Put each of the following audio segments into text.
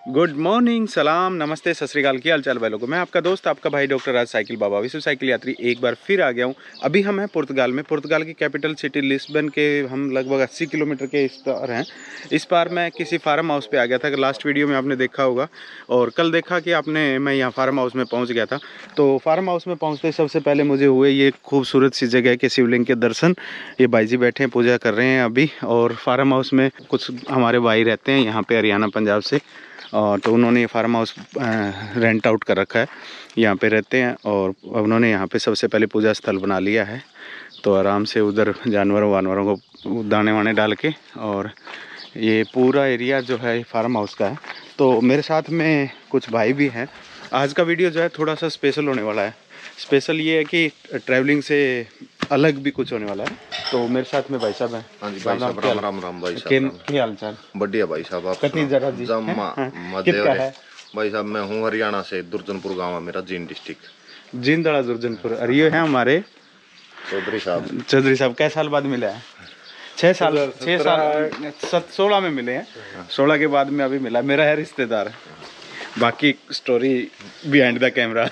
Good morning, सलाम, नमस्ते, सत श्री अकाल। की हाल चाल भाई लोगों, मैं आपका दोस्त आपका भाई डॉक्टर राज साइकिल बाबा विश्व साइकिल यात्री एक बार फिर आ गया हूँ। अभी हम हैं पुर्तगाल में। पुर्तगाल की कैपिटल सिटी लिस्बन के हम लगभग 80 किलोमीटर के इस पार हैं। इस पार मैं किसी फार्म हाउस पे आ गया था, लास्ट वीडियो में आपने देखा होगा, और कल देखा कि आपने मैं यहाँ फार्म हाउस में पहुँच गया था। तो फार्म हाउस में पहुँचते सबसे पहले मुझे हुए ये खूबसूरत सी जगह के शिवलिंग के दर्शन। ये भाई जी बैठे हैं, पूजा कर रहे हैं अभी। और फार्म हाउस में कुछ हमारे भाई रहते हैं यहाँ पे हरियाणा पंजाब से, और तो उन्होंने ये फार्म हाउस रेंट आउट कर रखा है, यहाँ पे रहते हैं। और उन्होंने यहाँ पे सबसे पहले पूजा स्थल बना लिया है, तो आराम से उधर जानवरों वानवरों को दाने वाने डाल के, और ये पूरा एरिया जो है फार्म हाउस का है। तो मेरे साथ में कुछ भाई भी हैं। आज का वीडियो जो है थोड़ा सा स्पेशल होने वाला है। स्पेशल ये है कि ट्रैवलिंग से अलग भी कुछ होने वाला है। तो मेरे साथ में भाई साहब हैं। हाँ जी भाई साहब, राम राम राम भाई साहब। क्या हाल चाल? बढ़िया भाई साहब। आप कितनी जरा जी कितना है भाई साहब? मैं हूँ हरियाणा से, दुर्जनपुर गांव है मेरा, जींद डिस्ट्रिक्ट। जींदड़ा दुर्जनपुर। और ये है हमारे चौधरी साहब। चौधरी साहब कै साल बाद मिला है? 6 साल 16 में मिले हैं। 16 के बाद में अभी मिला। मेरा है रिश्तेदार। बाकी स्टोरी बिहाइंड द कैमरा।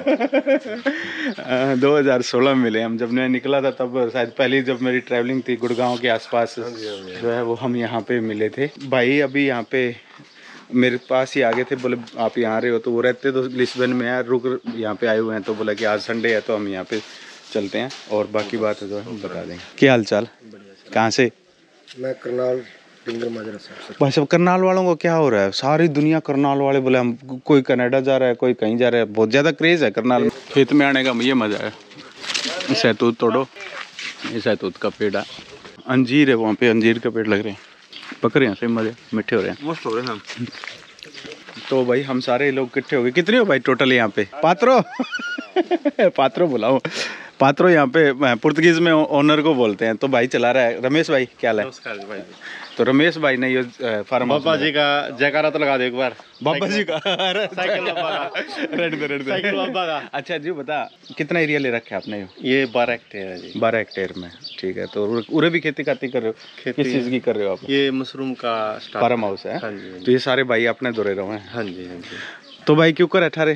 2016 में मिले हम। जब मैं निकला था तब शायद पहली जब मेरी ट्रैवलिंग थी गुड़गांव के आसपास जो है वो हम यहाँ पे मिले थे। भाई अभी यहाँ पे मेरे पास ही आ गए थे, बोले आप यहाँ रहे हो? तो वो रहते तो लिस्बन में है, रुक यहाँ पे आए हुए हैं। तो बोला कि आज संडे है तो हम यहाँ पे चलते हैं, और बाकी बात है जो है बता देंगे। क्या हाल चाल? कहाँ से? मैं करनाल भाई सब करनाल वालों को क्या हो रहा है? सारी दुनिया करनाल वाले बोले हम, कोई कनाडा जा रहा है, कोई कहीं जा रहा है। बहुत ज़्यादा क्रेज़ है करनाल में। खेत में आने का ये मज़ा है। सहतूत तोड़ो, ये सहतूत का पेड़ है। अंजीर है वहाँ पे, अंजीर का पेड़ लग रहे हैं। पक रहे हैं से मज़े, मीठे हो रहे हैं, मस्त हो रहे हैं हम। तो भाई हम सारे लोग इकट्ठे हो गए। कितने हो भाई टोटल यहाँ पे? पात्रो पात्रो बुलाओ। पात्रो यहाँ पे पुर्तगीज में ओनर को बोलते हैं। तो भाई चला रहा है रमेश भाई। क्या हाल है? नमस्कार भाई। तो रमेश भाई ने ये फार्म बाबा जी का जयकारा तो लगा दो एक बार। बाबा जी का साइकिल बाबा का। रेड दे साइकिल बाबा का। अच्छा जी बता, कितना एरिया ले रखा है आपने? ये 12 हेक्टेयर है जी। 12 हेक्टेयर में, ठीक है। तो उरे भी खेती कर रहे हो? किस चीज़ की कर रहे हो आप? ये मशरूम का फार्म हाउस है। हाँ जी। तो ये सारे भाई अपने दौरे रहे हैं। हाँ जी, हाँ जी। तो भाई क्यों कर 18?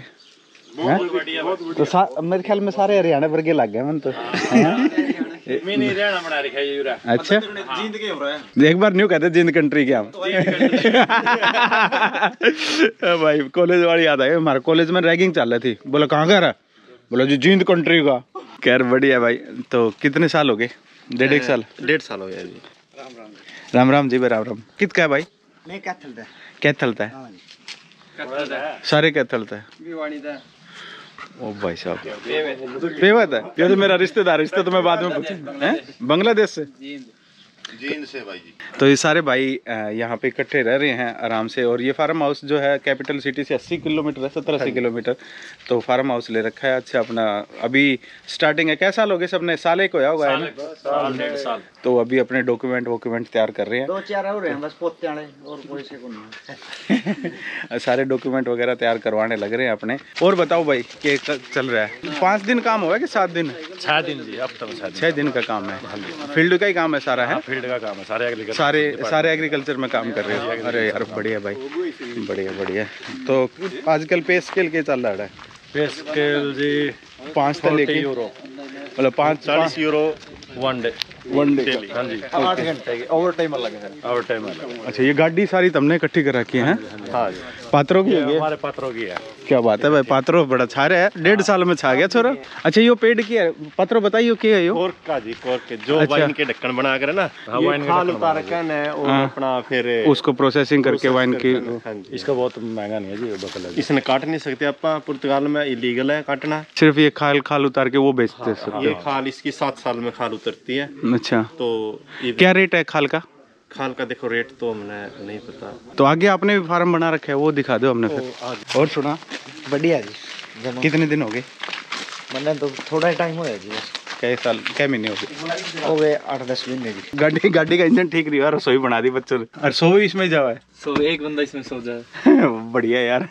तो मेरे ख्याल में सारे हरियाणा वर्गे लग गए मन। तो अच्छा, एक बार न्यू कहते जिंद कंट्री के हम। भाई कॉलेज वाली याद आई। हमारे कॉलेज में रैगिंग चल रही थी। बोला कहाँ का रहा? बोला जी जिंद कंट्री का। खैर बढ़िया भाई। तो कितने साल हो गए? 1.5 साल? 1.5 साल हो गया जी। राम राम जी। राम राम। कित का है भाई? कैथलता है। सारे कैथलता है। ओ भाई साहब पेवत है। ये तो मेरा रिश्तेदार। रिश्ते तो मैं बाद में पूछूं। बांग्लादेश से? जींद से भाई जी। तो ये सारे भाई यहाँ पे इकट्ठे रह रहे हैं आराम से। और ये फार्म हाउस जो है कैपिटल सिटी से 80 किलोमीटर है, 70-80 किलोमीटर। तो फार्म हाउस ले रखा है। अच्छा अपना अभी स्टार्टिंग है। क्या साल हो गए सबने? साल एक होया होगा है ना? साल 1.5 साल। तो अभी अपने डॉक्यूमेंट तैयार कर रहे हैं। 2-4 हो रहे हैं बस पोते वाले, और कोई से को नहीं। सारे डॉक्यूमेंट वगैरह तैयार करवाने लग रहे हैं अपने। और बताओ भाई क्या चल रहा है? 5 दिन काम होगा कि 7 दिन? 6 दिन जी। अब तो 6 दिन का काम है। फील्ड का ही काम है सारा है? फील्ड का काम है, सारे एग्रीकल्चर में काम कर रहे हैं। अरे यार बढ़िया भाई, बढ़िया बढ़िया। तो आजकल पे स्केल के चल रहा है? पे स्केल जी 5 से लेके यूरो, मतलब 40 यूरो वन डे। हाँ जी। 8 घंटे की ओवर टाइम अलग है। ओवर टाइम अलग। अच्छा, ये गाड़ी सारी तुमने इकट्ठी कर रखी है? हाँ जी। पात्रों की है? हमारे पात्रों की है। क्या बात है भाई, पात्रों बड़ा छा रहा है। 1.5 साल में छा गया छोरा। अच्छा ये पेड़ की है? पात्रों बताइए क्या है? कोर्क का जी, कोर्क के जो वाइन के ढक्कन बना कर ना, वाइन खाल उतार के ना और अपना फिर उसको प्रोसेसिंग करके वाइन की। इसका बहुत महंगा नहीं है जी बकला। इसने काट नहीं सकते आप, पुर्तगाल में इलीगल है काटना। सिर्फ ये खाल उतार के वो बेचते सकते? ये खाल इसकी 7 साल में खाल उतरती है। अच्छा, तो क्या रेट है खाल का? खाल का देखो रेट तो हमने नहीं पता। तो आगे आपने भी फार्म बना रखे है, वो दिखा दो हमने फिर। और सुना बढ़िया जी। कितने दिन हो गए? मतलब तो थोड़ा ही टाइम हुआ जी। कई साल, कई महीने हो गए? 8-10 महीने जी। गाड़ी का इंजन ठीक नहीं हुआ, रसोई बना दी बच्चों ने। और सो भी इसमें जावा है? सो एक बंदा इसमें सो जाए। बढ़िया यार।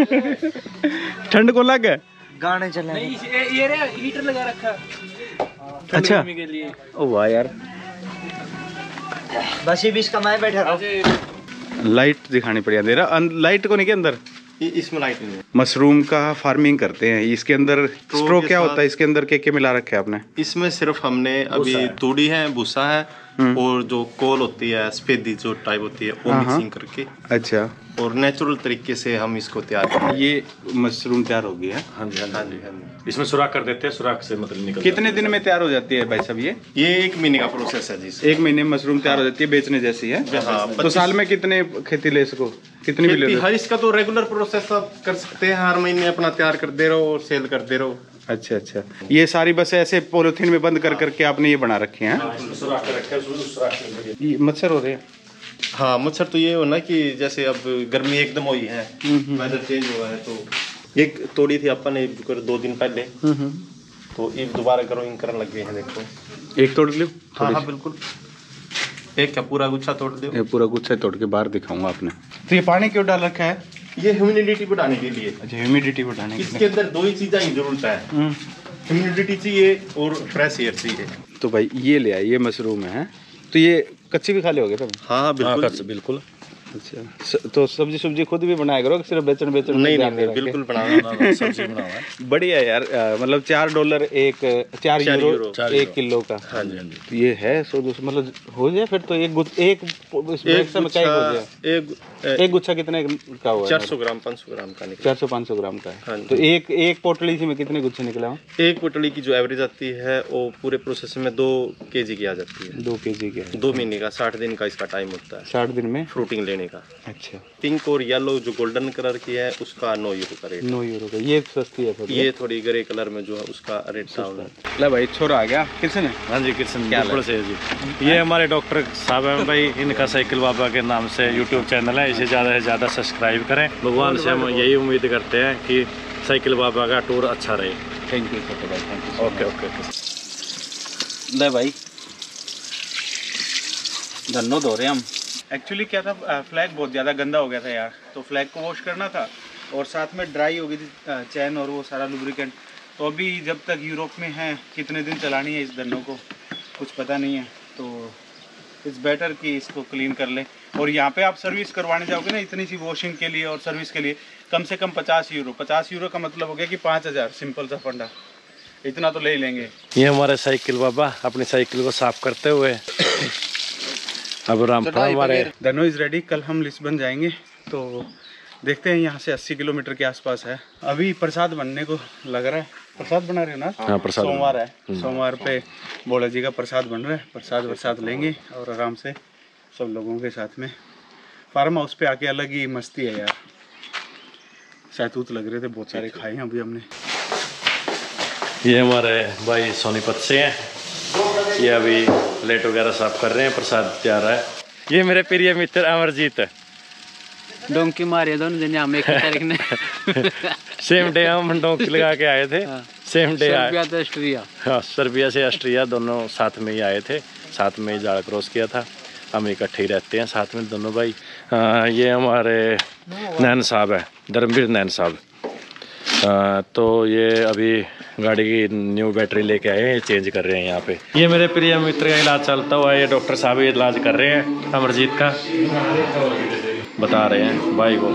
ठंड को लग है? गाने चले ये हीटर लगा रखा। अच्छा के लिए। ओ वाह यार। बस ये 20 का मैं बैठा था। लाइट दिखानी पड़ी अंधेरा, लाइट को नहीं के अंदर इसमें लाइट नहीं है। मशरूम का फार्मिंग करते हैं, इसके अंदर स्ट्रो क्या होता है, इसके अंदर क्या मिला रखे आपने? इसमें सिर्फ हमने अभी तूड़ी है, भूसा है और जो कोल होती है स्पेदी जो टाइप होती है वो मिक्सिंग करके। अच्छा। और नेचुरल तरीके से हम इसको तैयार करते हैं। ये मशरूम तैयार हो गया है। हाँ जी हाँ जी हाँ जी। इसमें सुराख कर देते हैं, सुराख से मतलब निकल। कितने दिन में तैयार हो जाती है भाई साहब ये? 1 महीने का प्रोसेस है जी। 1 महीने में मशरूम तैयार हो जाती है, बेचने जैसी है। तो साल में कितने खेती ले सको, कितनी भी ले? हर इसका तो रेगुलर प्रोसेस आप कर सकते हैं, हर महीने अपना तैयार करते रहो और सेल करते रहो। अच्छा अच्छा। ये सारी बस ऐसे पॉलिथीन में बंद कर करके आपने ये बना रखे हैं? ये मच्छर हो रहे हैं? हाँ, मच्छर तो ये हो ना कि जैसे अब गर्मी एकदम हुई है, वेदर चेंज हुआ है, तो एक तोड़ी थी अपन ने 2 दिन पहले, तो एक दोबारा ग्रोइंग करने लग गए हैं। देखो एक तोड़ लो। हाँ हाँ बिल्कुल, एक क्या पूरा गुच्छा तोड़ दो। ये पूरा गुच्छा तोड़ के बाहर दिखाऊंगा आपने। तो ये पानी क्यों डाल रखा है? ये ह्यूमिडिटी बढ़ाने के लिए। अच्छा, ह्यूमिडिटी बढ़ाने के लिए। इसके अंदर 2 ही चीजें की जरूरत है, ह्यूमिडिटी चाहिए और फ्रेश एयर चाहिए। तो भाई ये ले आए, ये मशरूम है, तो ये कच्ची भी खा लोगे तुम? हाँ बिल्कुल बिल्कुल। अच्छा, तो सब्जी खुद भी बनाया करो, सिर्फ बेचन नहीं बिल्कुल बनाना सब्जी बनाना। बढ़िया यार, मतलब $4 4 यूरो 1 किलो का। हाँ जी हाँ जी। तो ये है 100-200 मतलब हो जाए फिर तो एक गुच्छा कितने का हुआ? 400 ग्राम 500 ग्राम का निकला। 400-500 ग्राम का है। हाँ तो एक पोटली से में कितने गुच्छे निकला हो? एक पोटली की जो एवरेज आती है वो पूरे प्रोसेस में 2 kg की आ जाती है। 2 kg के? 2 महीने का 60 दिन का इसका टाइम होता है। 60 दिन में फ्रूटिंग लेने का। अच्छा। पिंक और येलो जो गोल्डन कलर की है उसका 9 यूरो का रेट। 9 यूरो का। ये सस्ती है थोड़ी? ये थोड़ी ग्रे कलर में जो है उसका रेट डाउन है। ले भाई छोरा आ गया किशन है? हाँ जी किशन बिल्कुल से जी। ये हमारे डॉक्टर साहब हैं भाई, इनका साइकिल बाबा के नाम से यूट्यूब चैनल है, इसे ज़्यादा से ज़्यादा सब्सक्राइब करें। भगवान से हम यही उम्मीद करते हैं कि साइकिल बाबा का टूर अच्छा रहे। थैंक यू छोटे भाई, थैंक यू। Okay okay. ले भाई धन्नो धो रहे हम। एक्चुअली क्या था, फ्लैग बहुत ज़्यादा गंदा हो गया था यार, तो फ्लैग को वॉश करना था और साथ में ड्राई हो गई थी चैन और वो सारा लुब्रिकेंट। तो अभी जब तक यूरोप में है कितने दिन चलानी है इस धन्नो को कुछ पता नहीं है, तो इट्स बेटर कि इसको क्लीन कर ले। और यहाँ पे आप सर्विस करवाने जाओगे ना इतनी सी वॉशिंग के लिए और सर्विस के लिए कम से कम 50 यूरो। 50 यूरो का मतलब हो गया कि 5000, सिंपल सा फंडा, इतना तो ले ही लेंगे। ये हमारे साइकिल बाबा अपनी साइकिल को साफ करते हुए अब रामपुरा हमारे धनो इज़ रेडी। कल हम लिस्बन जाएंगे, तो देखते हैं, यहाँ से 80 किलोमीटर के आसपास है। अभी प्रसाद बनने को लग रहा है। प्रसाद बना रहे हो ना? हाँ, प्रसाद सोमवार है, सोमवार पे भोला जी का प्रसाद बन रहा है। प्रसाद लेंगे और आराम से सब लोगों के साथ में फार्म हाउस पे आके अलग ही मस्ती है यार। सहतूत लग रहे थे, बहुत सारे खाए हैं अभी हमने। ये हमारे भाई सोनीपत से हैं, ये अभी प्लेट वगैरह साफ कर रहे हैं, प्रसाद तैयार है। ये मेरे प्रिय मित्र अमरजीत है। डोंकी मारे दोनों दिन हम एक तारीख ने सेम डे हम डोंकी लगा के आए थे। सेम डे सर्बिया से ऑस्ट्रिया। हाँ, सर्बिया से ऑस्ट्रिया दोनों साथ में ही आए थे, साथ में ही जाड़ क्रॉस किया था। हम इकट्ठे ही रहते हैं साथ में दोनों भाई। ये हमारे नैन साहब है, धर्मवीर नैन साहब। तो ये अभी गाड़ी की न्यू बैटरी लेके आए हैं, चेंज कर रहे हैं यहाँ पे। ये मेरे प्रिय मित्र का इलाज चलता हुआ है, ये डॉक्टर साहब इलाज कर रहे हैं अमरजीत का, बता रहे हैं भाई को।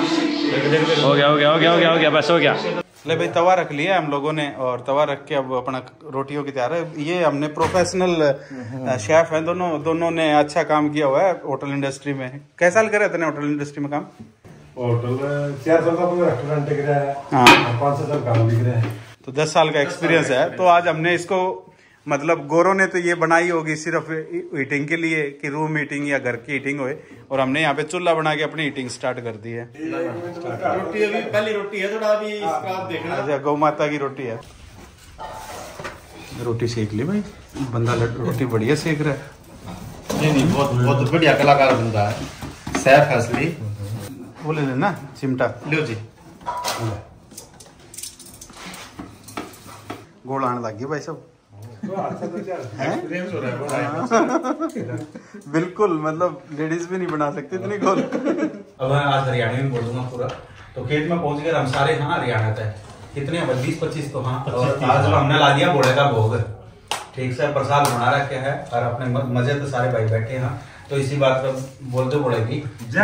हो गया बस हो गया। ले भाई तवा रख लिया हम लोगों ने, और तवा रख के अब अपना रोटियों की तैयार है। ये हमने प्रोफेशनल शेफ हैं दोनों ने अच्छा काम किया हुआ है होटल इंडस्ट्री में। कैसा साल करे थे होटल इंडस्ट्री में काम? होटल 4 साल का रेस्टोरेंट दिख रहा है। हाँ, 5 साल काम दिख रहा है, तो 10 साल का एक्सपीरियंस है। तो आज हमने इसको मतलब गोरों ने तो ये बनाई होगी सिर्फ हीटिंग के लिए कि रूम हीटिंग या घर की हीटिंग होए, और हमने यहाँ पे चूल्हा बना के अपनी हीटिंग स्टार्ट कर दी है। रोटी अभी पहली रोटी है, थोड़ा अभी इसका आप देखना। अच्छा, गौ माता की रोटी है। रोटी सेक ली भाई, बंदा रोटी बढ़िया सेक रहा है। नहीं बहुत बढ़िया कलाकार बंदा है, शेफ है असली। वो ले लेना चिमटा, लो जी। गोल आने लग गई भाई सब। बिल्कुल, मतलब लेडीज भी नहीं बना सकती इतनी गोल। अब मैं आज हरियाणा में बोलूंगा पूरा। तो खेत में पहुंच गए हम सारे। हाँ, हरियाणा था कितने 20-25 तो हाँ। और आज हमने ला दिया घोड़े का भोग, ठीक से प्रसाद बना रखे है और अपने मजे तो सारे भाई बैठे हैं। तो इसी बात पर बोलते पड़ेगी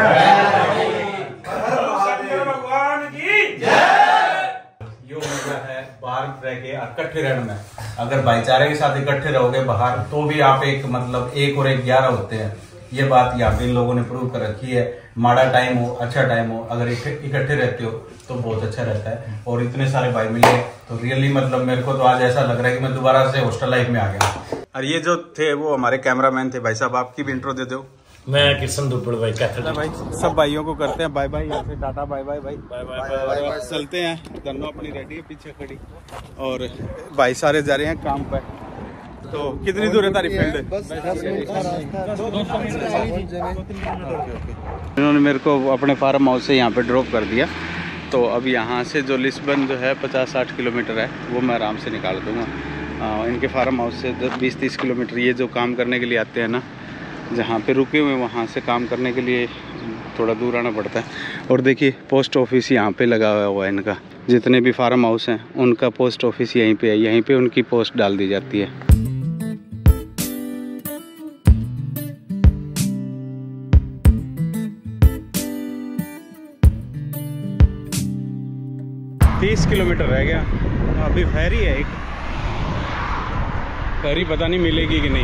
भगवान की यो मजा है बाहर रह के इकट्ठे रहने में। अगर भाईचारे के साथ इकट्ठे रहोगे बाहर तो भी आप एक मतलब 1 और 1 11 होते हैं। ये बात यहाँ पे इन लोगों ने प्रूव कर रखी है। माड़ा टाइम हो अच्छा टाइम हो, अगर इकट्ठे रहते हो तो बहुत अच्छा रहता है। और इतने सारे भाई मिले तो रियली मतलब मेरे को तो आज ऐसा लग रहा है कि मैं दोबारा से हॉस्टल लाइफ में आ गया। और ये जो थे वो हमारे कैमरामैन थे। भाई साहब आपकी भी इंट्रो दे दो। मैं किशन दुब्बड़ भाई कहता भाई सब भाइयों को करते हैं बाय बाय, यहाँ से टाटा बाय बाय भाई, बाय बाय चलते हैं। दोनों अपनी रेडी है पीछे खड़ी और भाई सारे जा रहे हैं काम पर। तो कितनी दूर है तारी फील्ड? इन्होंने मेरे को अपने फार्म हाउस से यहाँ पे ड्रॉप कर दिया। तो अब यहाँ से जो लिस्बन जो है 50-60 किलोमीटर है वो मैं आराम से निकाल दूँगा। इनके फार्म हाउस से 20-30 किलोमीटर ये जो काम करने के लिए आते हैं ना, जहाँ पे रुके हुए वहाँ से काम करने के लिए थोड़ा दूर आना पड़ता है। और देखिए पोस्ट ऑफिस यहाँ पे लगा हुआ है इनका। जितने भी फार्म हाउस हैं उनका पोस्ट ऑफिस यहीं पे है, यहीं पे उनकी पोस्ट डाल दी जाती है। तीस किलोमीटर रह गया। अभी फेरी है एक, फेरी पता नहीं मिलेगी कि नहीं।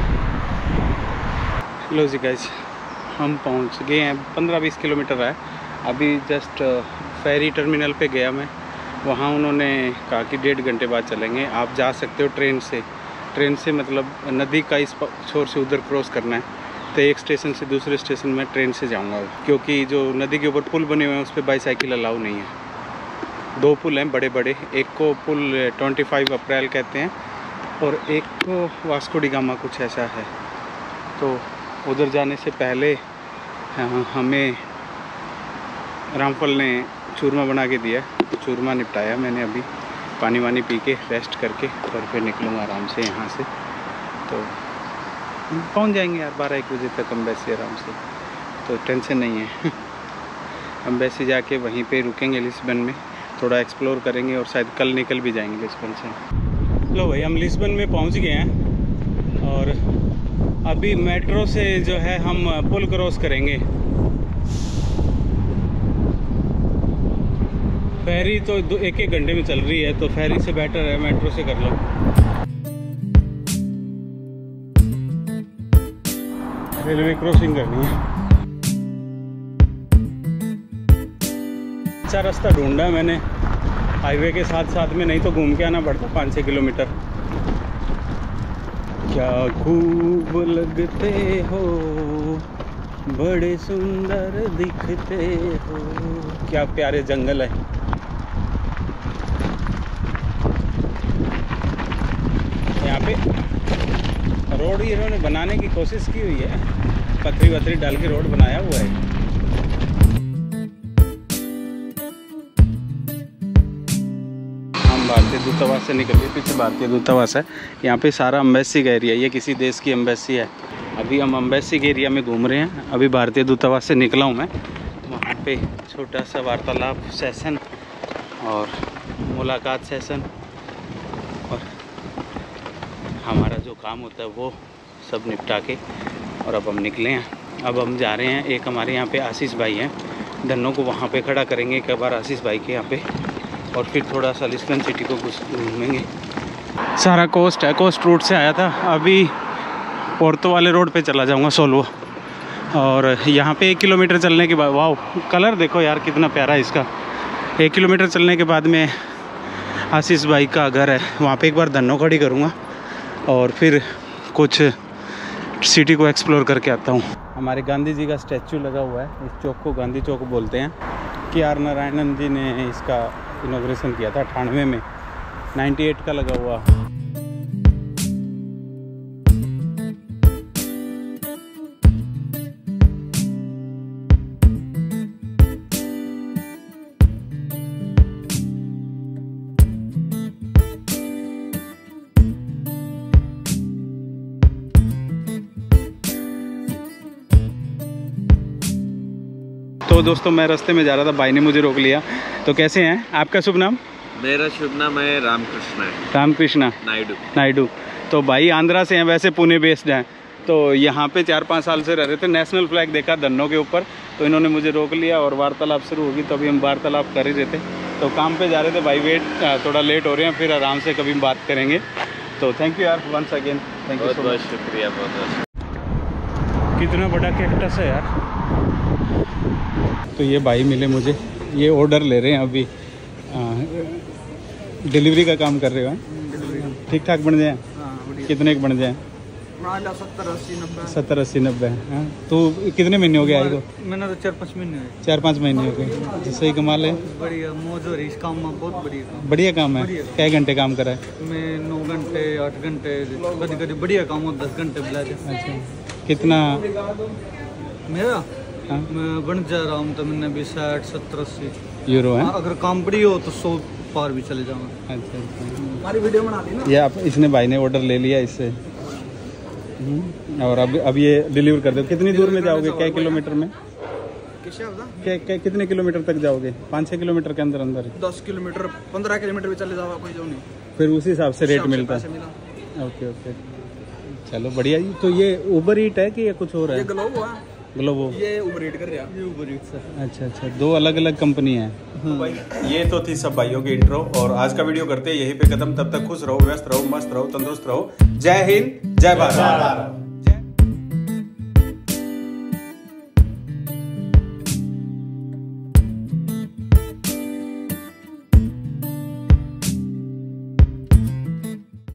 लो जी गाइस हम पहुंच गए हैं। 15-20 किलोमीटर है। अभी जस्ट फेरी टर्मिनल पे गया मैं। वहाँ उन्होंने कहा कि 1.5 घंटे बाद चलेंगे। आप जा सकते हो ट्रेन से। ट्रेन से मतलब नदी का इस छोर से उधर क्रॉस करना है। तो एक स्टेशन से दूसरे स्टेशन में ट्रेन से जाऊँगा, क्योंकि जो नदी के ऊपर पुल बने हुए हैं उस पर बाईसाइकिल अलाउ नहीं है। 2 पुल हैं बड़े बड़े। एक को पुल 25 अप्रैल कहते हैं और एक को वास्को डी गामा कुछ ऐसा है। तो उधर जाने से पहले हमें रामफल ने चूरमा बना के दिया। चूरमा निपटाया मैंने अभी, पानी वानी पी के रेस्ट करके और फिर निकलूँगा आराम से यहाँ से। तो पहुँच जाएंगे यार 12-1 बजे तक एम्बेसी आराम से, तो टेंशन नहीं है। एम्बेसी जाके वहीं पे रुकेंगे लिस्बन में, थोड़ा एक्सप्लोर करेंगे और शायद कल निकल भी जाएंगे लिस्बन से। लो भाई हम लिस्बन में पहुँच गए हैं और अभी मेट्रो से जो है हम पुल क्रॉस करेंगे। फेरी तो 1-1 घंटे में चल रही है, तो फेरी से बेटर है मेट्रो से कर लो। रेलवे क्रॉसिंग करनी है। अच्छा रास्ता ढूंढा मैंने हाईवे के साथ साथ में, नहीं तो घूम के आना पड़ता 5-6 किलोमीटर। क्या खूब लगते हो, बड़े सुंदर दिखते हो। क्या प्यारे जंगल है। यहाँ पे रोड इन्होंने बनाने की कोशिश की हुई है, पथरी वथरी डाल के रोड बनाया हुआ है। भारतीय दूतावास से निकल गए, पीछे भारतीय दूतावास है। यहाँ पे सारा एम्बेसी का एरिया, ये किसी देश की एम्बेसी है। अभी हम एम्बेसी के एरिया में घूम रहे हैं। अभी भारतीय दूतावास से निकला हूँ मैं। वहाँ पे छोटा सा वार्तालाप सेशन और मुलाकात सेशन और हमारा जो काम होता है वो सब निपटा के और अब हम निकले हैं। अब हम जा रहे हैं, एक हमारे यहाँ पे आशीष भाई हैं, धनों को वहाँ पे खड़ा करेंगे एक बार आशीष भाई के यहाँ पे, और फिर थोड़ा सा लिस्बन सिटी को घूमेंगे। सारा कोस्ट है, कोस्ट रूट से आया था। अभी पोर्तो वाले रोड पे चला जाऊंगा सोल्वो। और यहाँ पे 1 किलोमीटर चलने के बाद, वाह कलर देखो यार कितना प्यारा है इसका। 1 किलोमीटर चलने के बाद में आशीष भाई का घर है, वहाँ पे एक बार धन्नो खड़ी करूँगा और फिर कुछ सिटी को एक्सप्लोर करके आता हूँ। हमारे गांधी जी का स्टैचू लगा हुआ है, इस चौक को गांधी चौक बोलते हैं। KR नारायणन जी ने इसका इनॉग्रेशन किया था 98 में, 98 का लगा हुआ। तो दोस्तों मैं रास्ते में जा रहा था, भाई ने मुझे रोक लिया। तो कैसे हैं? आपका शुभ नाम? मेरा शुभ नाम है रामकृष्णा नायडू। तो भाई आंध्रा से हैं, वैसे पुणे बेस्ड हैं। तो यहाँ पे 4-5 साल से रह रहे थे। नेशनल फ्लैग देखा धन्नों के ऊपर, तो इन्होंने मुझे रोक लिया और वार्तालाप शुरू होगी। तो अभी हम वार्तालाप कर ही रहे थे, तो काम पे जा रहे थे भाई। वेट थोड़ा लेट हो रहे हैं, फिर आराम से कभी बात करेंगे। तो थैंक यू यार वंस अगेन, थैंक यू। बहुत शुक्रिया, बहुत। कितना बड़ा कैक्टस है यार। तो ये भाई मिले मुझे, ये ऑर्डर ले रहे हैं अभी, डिलीवरी का काम कर रहे हो। ठीक ठाक बन जाए? कितने के बन जाए? 70-80 90। हाँ, तो कितने महीने हो गए आई को? मैंने तो 4-5 महीने 4-5 महीने हो गए। जिससे कमाल है, बढ़िया मौज हो रही इस काम में, बहुत बढ़िया काम है। क्या घंटे काम करा है? मैं 9 घंटे 8 घंटे, कभी कभी बढ़िया काम हो 10 घंटे बुला दे। अच्छा, कितना मेरा? हाँ? मैं बन जा रहा हूँ तो मैंने भी 60-70-80 यूरो है। अगर काम बड़ी हो तो 100 पार भी चले जाऊँगा। अच्छा, हमारी वीडियो बना दी ना। ये आप इसने भाई ने ऑर्डर ले लिया इससे। और अब ये डिलीवर कर दो। कितनी दूर में जाओगे? क्या किलोमीटर में? क्या कितने किलोमीटर तक जाओगे? 5-6 किलोमीटर के अंदर अंदर? 10 किलोमीटर 15 किलोमीटर भी चले जाओ, कोई जो नहीं। फिर उसी हिसाब से रेट मिलता है। ओके ओके, चलो बढ़िया। तो ये उबर ईट है कि ये कुछ और है? ग्लोबो, ये उबर ईट कर रहा है। ये उबर ईट सर। अच्छा अच्छा, 2 अलग अलग कंपनी है। भाई ये तो थी सब भाइयों की इंट्रो, और आज का वीडियो करते हैं यहीं पे खत्म। तब तक खुश रहो, व्यस्त रहो, मस्त रहो, तंदुरुस्त रहो। जय हिंद, जय भारत।